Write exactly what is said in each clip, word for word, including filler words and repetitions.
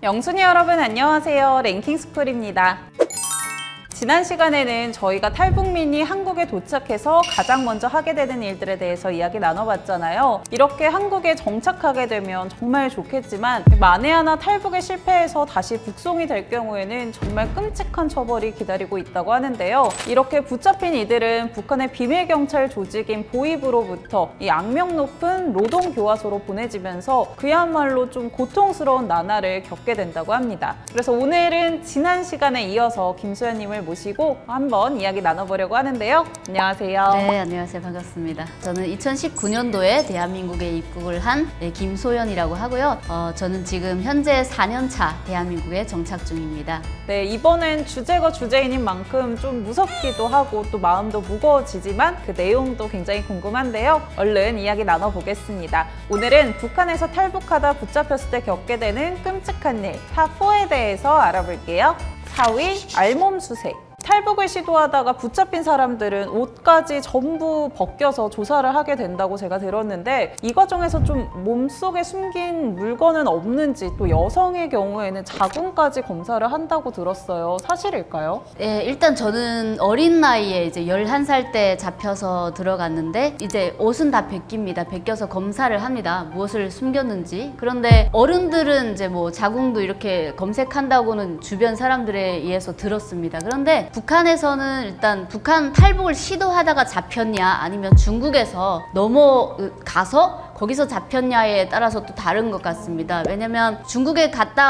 영순이 여러분 안녕하세요. 랭킹스쿨입니다. 지난 시간에는 저희가 탈북민이 한국에 도착해서 가장 먼저 하게 되는 일들에 대해서 이야기 나눠봤잖아요. 이렇게 한국에 정착하게 되면 정말 좋겠지만 만에 하나 탈북에 실패해서 다시 북송이 될 경우에는 정말 끔찍한 처벌이 기다리고 있다고 하는데요. 이렇게 붙잡힌 이들은 북한의 비밀경찰 조직인 보이부로부터 이 악명 높은 노동교화소로 보내지면서 그야말로 좀 고통스러운 나날을 겪게 된다고 합니다. 그래서 오늘은 지난 시간에 이어서 김소연님을 모시고 한번 이야기 나눠보려고 하는데요. 안녕하세요. 네, 안녕하세요. 반갑습니다. 저는 이천십구 년도에 대한민국에 입국을 한 네, 김소연이라고 하고요. 어, 저는 지금 현재 사 년 차 대한민국에 정착 중입니다. 네, 이번엔 주제가 주제인인 만큼 좀 무섭기도 하고 또 마음도 무거워지지만 그 내용도 굉장히 궁금한데요. 얼른 이야기 나눠보겠습니다. 오늘은 북한에서 탈북하다 붙잡혔을 때 겪게 되는 끔찍한 일 탑사에 대해서 알아볼게요. 사 위, 알몸 수색. 탈북을 시도하다가 붙잡힌 사람들은 옷까지 전부 벗겨서 조사를 하게 된다고 제가 들었는데 이 과정에서 좀 몸속에 숨긴 물건은 없는지 또 여성의 경우에는 자궁까지 검사를 한다고 들었어요. 사실일까요? 네, 일단 저는 어린 나이에 이제 열한 살 때 잡혀서 들어갔는데 이제 옷은 다 벗깁니다. 벗겨서 검사를 합니다. 무엇을 숨겼는지. 그런데 어른들은 이제 뭐 자궁도 이렇게 검색한다고는 주변 사람들에 의해서 들었습니다. 그런데 북한에서는 일단 북한 탈북을 시도하다가 잡혔냐 아니면 중국에서 넘어가서 거기서 잡혔냐에 따라서 또 다른 것 같습니다. 왜냐면 중국에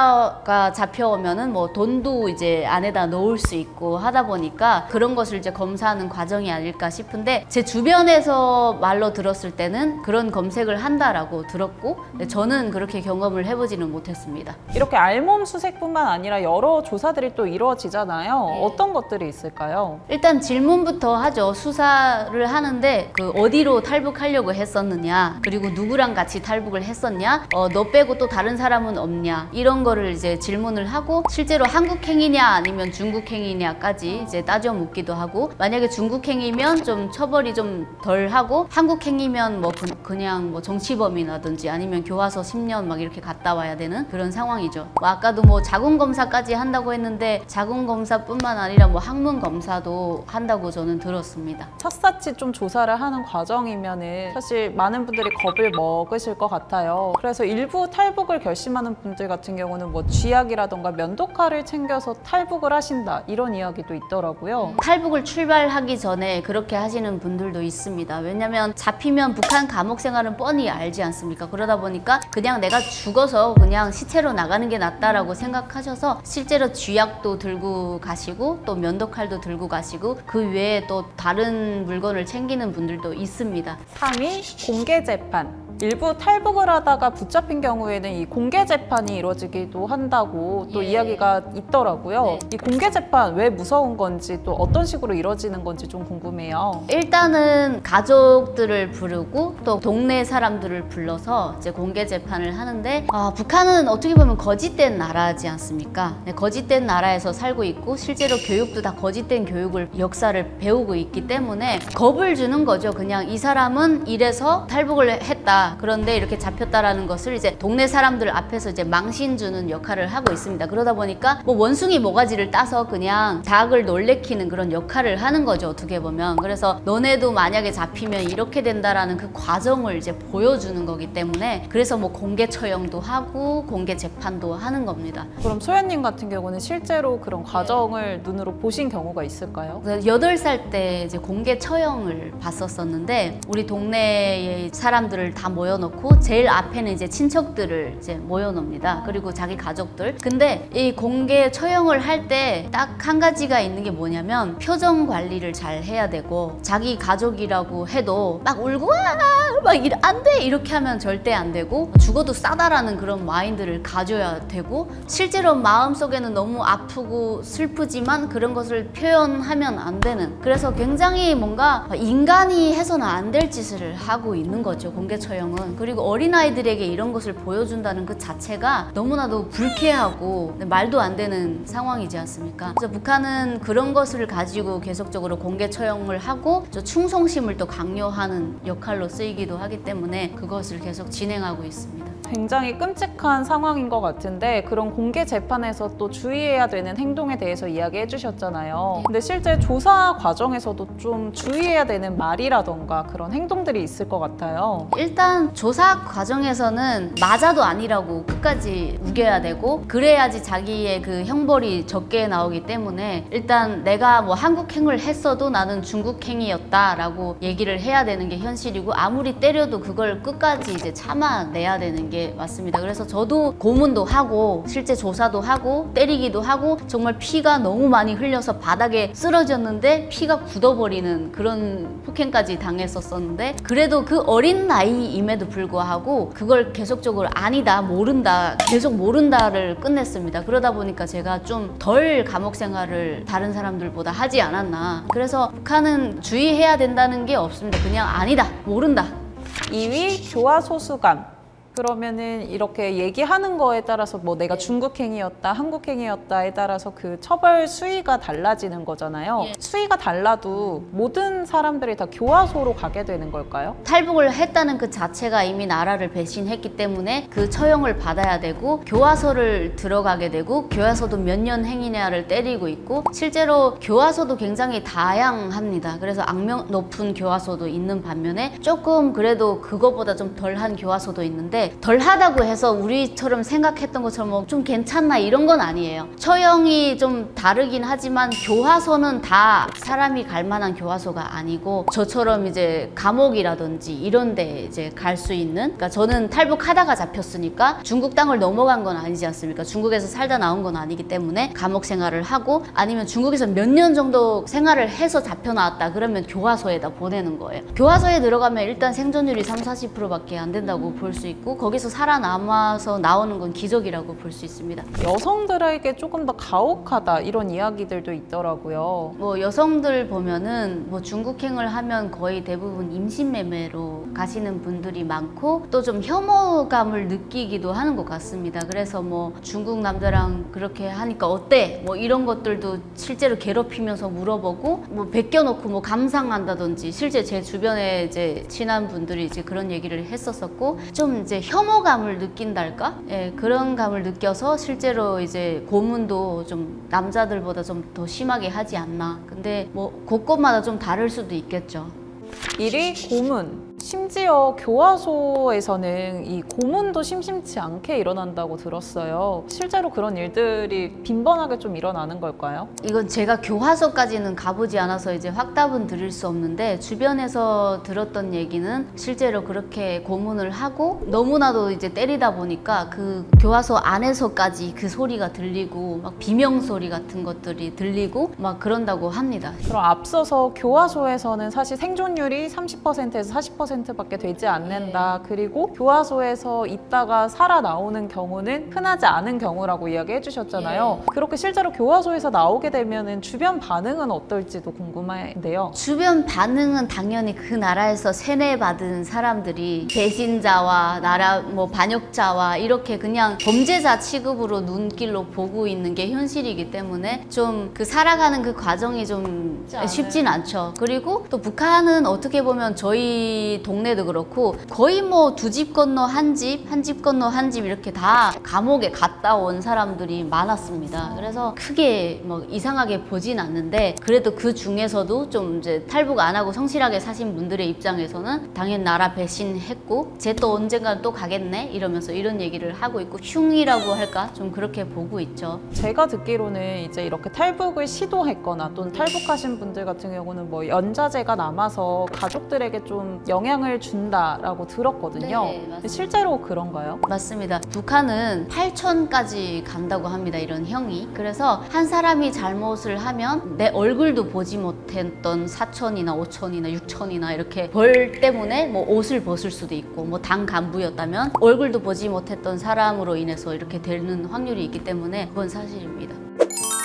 갔다가 잡혀오면은 뭐 돈도 이제 안에다 넣을 수 있고 하다 보니까 그런 것을 이제 검사하는 과정이 아닐까 싶은데 제 주변에서 말로 들었을 때는 그런 검색을 한다라고 들었고 저는 그렇게 경험을 해보지는 못했습니다. 이렇게 알몸 수색뿐만 아니라 여러 조사들이 또 이루어지잖아요. 네. 어떤 것들이 있을까요? 일단 질문부터 하죠. 수사를 하는데 그 어디로 탈북하려고 했었느냐 그리고 누구랑 같이 탈북을 했었냐 어, 너 빼고 또 다른 사람은 없냐 이런 거를 이제 질문을 하고 실제로 한국행위냐 아니면 중국행위냐까지 이제 따져 묻기도 하고 만약에 중국행위면 좀 처벌이 좀 덜 하고 한국행위면 뭐 그, 그냥 뭐 정치범이라든지 아니면 교화소 십 년 막 이렇게 갔다 와야 되는 그런 상황이죠. 뭐 아까도 뭐 자궁검사까지 한다고 했는데 자궁검사뿐만 아니라 뭐 항문검사도 한다고 저는 들었습니다. 샅샅이 좀 조사를 하는 과정이면은 사실 많은 분들이 겁을 먹으실 것 같아요. 그래서 일부 탈북을 결심하는 분들 같은 경우는 뭐 쥐약이라던가 면도칼을 챙겨서 탈북을 하신다 이런 이야기도 있더라고요. 탈북을 출발하기 전에 그렇게 하시는 분들도 있습니다. 왜냐면 잡히면 북한 감옥 생활은 뻔히 알지 않습니까? 그러다 보니까 그냥 내가 죽어서 그냥 시체로 나가는 게 낫다라고 생각하셔서 실제로 쥐약도 들고 가시고 또 면도칼도 들고 가시고 그 외에 또 다른 물건을 챙기는 분들도 있습니다. 삼 위, 공개 재판. 일부 탈북을 하다가 붙잡힌 경우에는 이 공개 재판이 이루어지기도 한다고 또 예. 이야기가 있더라고요. 네. 이 공개 재판 왜 무서운 건지 또 어떤 식으로 이루어지는 건지 좀 궁금해요. 일단은 가족들을 부르고 또 동네 사람들을 불러서 이제 공개 재판을 하는데 아, 북한은 어떻게 보면 거짓된 나라지 않습니까? 네, 거짓된 나라에서 살고 있고 실제로 교육도 다 거짓된 교육을 역사를 배우고 있기 때문에 겁을 주는 거죠. 그냥 이 사람은 이래서 탈북을 했다. 그런데 이렇게 잡혔다라는 것을 이제 동네 사람들 앞에서 이제 망신 주는 역할을 하고 있습니다. 그러다 보니까 뭐 원숭이 모가지를 따서 그냥 닭을 놀래키는 그런 역할을 하는 거죠. 어떻게 보면. 그래서 너네도 만약에 잡히면 이렇게 된다라는 그 과정을 이제 보여주는 거기 때문에 그래서 뭐 공개 처형도 하고 공개 재판도 하는 겁니다. 그럼 소연님 같은 경우는 실제로 그런 과정을 눈으로 보신 경우가 있을까요? 여덟 살 때 이제 공개 처형을 봤었었는데 우리 동네의 사람들을 다 모여놓고 제일 앞에는 이제 친척들을 이제 모여놓습니다. 그리고 자기 가족들. 근데 이 공개 처형을 할 때 딱 한 가지가 있는 게 뭐냐면 표정 관리를 잘 해야 되고 자기 가족이라고 해도 막 울고 막 안 돼 이렇게 하면 절대 안 되고 죽어도 싸다라는 그런 마인드를 가져야 되고 실제로 마음속에는 너무 아프고 슬프지만 그런 것을 표현하면 안 되는 그래서 굉장히 뭔가 인간이 해서는 안 될 짓을 하고 있는 거죠. 공개 처형은. 그리고 어린아이들에게 이런 것을 보여준다는 그 자체가 너무나도 불쾌하고 말도 안 되는 상황이지 않습니까? 그래서 북한은 그런 것을 가지고 계속적으로 공개 처형을 하고 충성심을 또 강요하는 역할로 쓰이기도 하기 때문에 그것을 계속 진행하고 있습니다. 굉장히 끔찍한 상황인 것 같은데 그런 공개 재판에서 또 주의해야 되는 행동에 대해서 이야기해 주셨잖아요. 근데 실제 조사 과정에서도 좀 주의해야 되는 말이라던가 그런 행동들이 있을 것 같아요. 일단 조사 과정에서는 맞아도 아니라고 끝까지 우겨야 되고 그래야지 자기의 그 형벌이 적게 나오기 때문에 일단 내가 뭐 한국행을 했어도 나는 중국행이었다라고 얘기를 해야 되는 게 현실이고 아무리 때려도 그걸 끝까지 이제 참아내야 되는 게 맞습니다. 그래서 저도 고문도 하고 실제 조사도 하고 때리기도 하고 정말 피가 너무 많이 흘려서 바닥에 쓰러졌는데 피가 굳어버리는 그런 폭행까지 당했었었는데 그래도 그 어린 나이임에도 불구하고 그걸 계속적으로 아니다 모른다 계속 모른다를 끝냈습니다. 그러다 보니까 제가 좀 덜 감옥 생활을 다른 사람들보다 하지 않았나. 그래서 북한은 주의해야 된다는 게 없습니다. 그냥 아니다 모른다. 이 위 교화소수감. 그러면은 이렇게 얘기하는 거에 따라서 뭐 내가 중국행이었다, 한국행이었다에 따라서 그 처벌 수위가 달라지는 거잖아요. 예. 수위가 달라도 모든 사람들이 다 교화소로 가게 되는 걸까요? 탈북을 했다는 그 자체가 이미 나라를 배신했기 때문에 그 처형을 받아야 되고 교화소를 들어가게 되고 교화소도 몇 년 행이냐를 때리고 있고 실제로 교화소도 굉장히 다양합니다. 그래서 악명 높은 교화소도 있는 반면에 조금 그래도 그거보다 좀 덜한 교화소도 있는데 덜하다고 해서 우리처럼 생각했던 것처럼 뭐 좀 괜찮나 이런 건 아니에요. 처형이 좀 다르긴 하지만 교화소는 다 사람이 갈 만한 교화소가 아니고 저처럼 이제 감옥이라든지 이런 데 이제 갈 수 있는 그러니까 저는 탈북하다가 잡혔으니까 중국 땅을 넘어간 건 아니지 않습니까? 중국에서 살다 나온 건 아니기 때문에 감옥 생활을 하고 아니면 중국에서 몇 년 정도 생활을 해서 잡혀 나왔다 그러면 교화소에다 보내는 거예요. 교화소에 들어가면 일단 생존율이 삼, 사십 퍼센트밖에 안 된다고 볼 수 있고 거기서 살아남아서 나오는 건 기적이라고 볼 수 있습니다. 여성들에게 조금 더 가혹하다 이런 이야기들도 있더라고요. 뭐 여성들 보면은 뭐 중국행을 하면 거의 대부분 임신매매로 가시는 분들이 많고 또 좀 혐오감을 느끼기도 하는 것 같습니다. 그래서 뭐 중국 남자랑 그렇게 하니까 어때? 뭐 이런 것들도 실제로 괴롭히면서 물어보고 뭐 베껴놓고 뭐 감상한다든지 실제 제 주변에 이제 친한 분들이 이제 그런 얘기를 했었었고 좀 이제 혐오감을 느낀달까? 예, 그런 감을 느껴서 실제로 이제 고문도 좀 남자들보다 좀 더 심하게 하지 않나. 근데 뭐 곳곳마다 좀 다를 수도 있겠죠. 일 위 고문. 심지어 교화소에서는 이 고문도 심심치 않게 일어난다고 들었어요. 실제로 그런 일들이 빈번하게 좀 일어나는 걸까요? 이건 제가 교화소까지는 가보지 않아서 이제 확답은 드릴 수 없는데 주변에서 들었던 얘기는 실제로 그렇게 고문을 하고 너무나도 이제 때리다 보니까 그 교화소 안에서까지 그 소리가 들리고 막 비명소리 같은 것들이 들리고 막 그런다고 합니다. 그럼 앞서서 교화소에서는 사실 생존율이 삼십 퍼센트에서 사십 퍼센트 밖에 되지 않는다. 그리고 교화소에서 있다가 살아나오는 경우는 흔하지 않은 경우라고 이야기해 주셨잖아요. 예. 그렇게 실제로 교화소에서 나오게 되면 주변 반응은 어떨지도 궁금한데요. 주변 반응은 당연히 그 나라에서 세뇌받은 사람들이 배신자와 나라 뭐 반역자와 이렇게 그냥 범죄자 취급으로 눈길로 보고 있는 게 현실이기 때문에 좀 그 살아가는 그 과정이 좀 쉽진 않죠. 그리고 또 북한은 어떻게 보면 저희 동네도 그렇고 거의 뭐 두 집 건너 한 집, 한 집 건너 한 집 이렇게 다 감옥에 갔다 온 사람들이 많았습니다. 그래서 크게 뭐 이상하게 보진 않는데 그래도 그 중에서도 좀 이제 탈북 안 하고 성실하게 사신 분들의 입장에서는 당연 나라 배신했고 쟤 또 언젠간 또 가겠네 이러면서 이런 얘기를 하고 있고 흉이라고 할까 좀 그렇게 보고 있죠. 제가 듣기로는 이제 이렇게 탈북을 시도했거나 또는 탈북하신 분들 같은 경우는 뭐 연좌제가 남아서 가족들에게 좀 영향을 준다라고 들었거든요. 네, 맞습니다. 실제로 그런가요? 맞습니다. 북한은 팔천까지 간다고 합니다. 이런 형이. 그래서 한 사람이 잘못을 하면 내 얼굴도 보지 못했던 사천이나 오천이나 육천이나 이렇게 벌 때문에 뭐 옷을 벗을 수도 있고 뭐 당 간부였다면 얼굴도 보지 못했던 사람으로 인해서 이렇게 되는 확률이 있기 때문에 그건 사실입니다.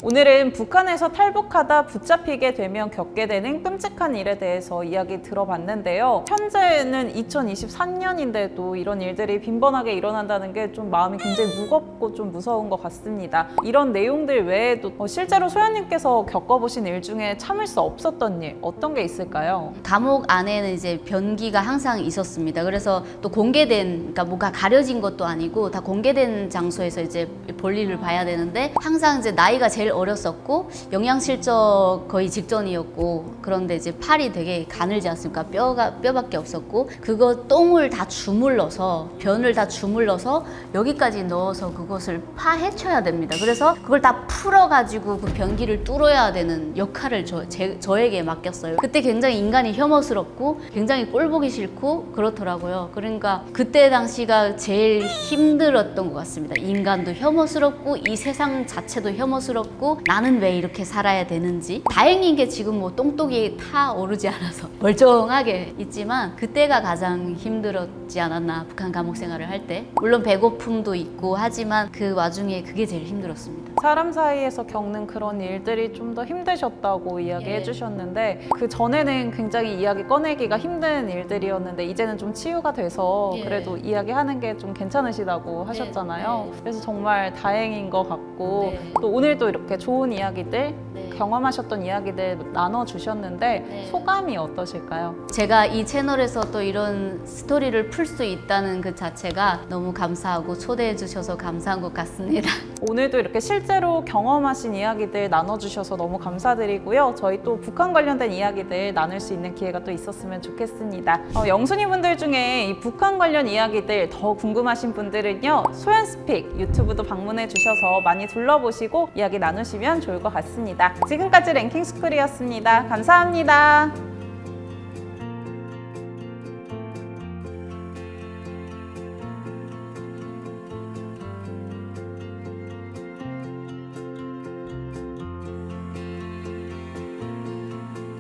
오늘은 북한에서 탈북하다 붙잡히게 되면 겪게 되는 끔찍한 일에 대해서 이야기 들어봤는데요. 현재는 이천이십삼 년인데도 이런 일들이 빈번하게 일어난다는 게 좀 마음이 굉장히 무겁고 좀 무서운 것 같습니다. 이런 내용들 외에도 실제로 소연님께서 겪어보신 일 중에 참을 수 없었던 일 어떤 게 있을까요? 감옥 안에는 이제 변기가 항상 있었습니다. 그래서 또 공개된, 그러니까 뭐가 가려진 것도 아니고 다 공개된 장소에서 이제 볼일을 봐야 되는데 항상 이제 나이가 제일 어렸었고 영양실적 거의 직전이었고, 그런데 이제 팔이 되게 가늘지 않습니까? 뼈가 뼈밖에 없었고, 그거 똥을 다 주물러서 변을 다 주물러서 여기까지 넣어서 그것을 파헤쳐야 됩니다. 그래서 그걸 다 풀어가지고 그 변기를 뚫어야 되는 역할을 저, 제, 저에게 맡겼어요. 그때 굉장히 인간이 혐오스럽고 굉장히 꼴보기 싫고 그렇더라고요. 그러니까 그때 당시가 제일 힘들었던 것 같습니다. 인간도 혐오스럽고 이 세상 자체도 혐오스럽고 나는 왜 이렇게 살아야 되는지. 다행인 게 지금 뭐 똥독이 타 오르지 않아서 멀쩡하게 있지만 그때가 가장 힘들었지 않았나, 북한 감옥 생활을 할 때. 물론 배고픔도 있고 하지만 그 와중에 그게 제일 힘들었습니다. 사람 사이에서 겪는 그런 일들이 좀 더 힘드셨다고 이야기해 예. 주셨는데 그 전에는 굉장히 이야기 꺼내기가 힘든 일들이었는데 이제는 좀 치유가 돼서 예. 그래도 이야기하는 게 좀 괜찮으시다고 하셨잖아요. 네. 그래서 정말 다행인 것 같고 네. 또 오늘도 이렇게 좋은 이야기들, 네. 경험하셨던 이야기들 나눠주셨는데 네. 소감이 어떠실까요? 제가 이 채널에서 또 이런 스토리를 풀 수 있다는 그 자체가 너무 감사하고 초대해 주셔서 감사한 것 같습니다. 오늘도 이렇게 실제로 경험하신 이야기들 나눠주셔서 너무 감사드리고요. 저희 또 북한 관련된 이야기들 나눌 수 있는 기회가 또 있었으면 좋겠습니다. 어, 영순이 분들 중에 이 북한 관련 이야기들 더 궁금하신 분들은요, 소연스픽 유튜브도 방문해 주셔서 많이 둘러보시고 이야기 나누시면 좋을 것 같습니다. 지금까지 랭킹스쿨이었습니다. 감사합니다.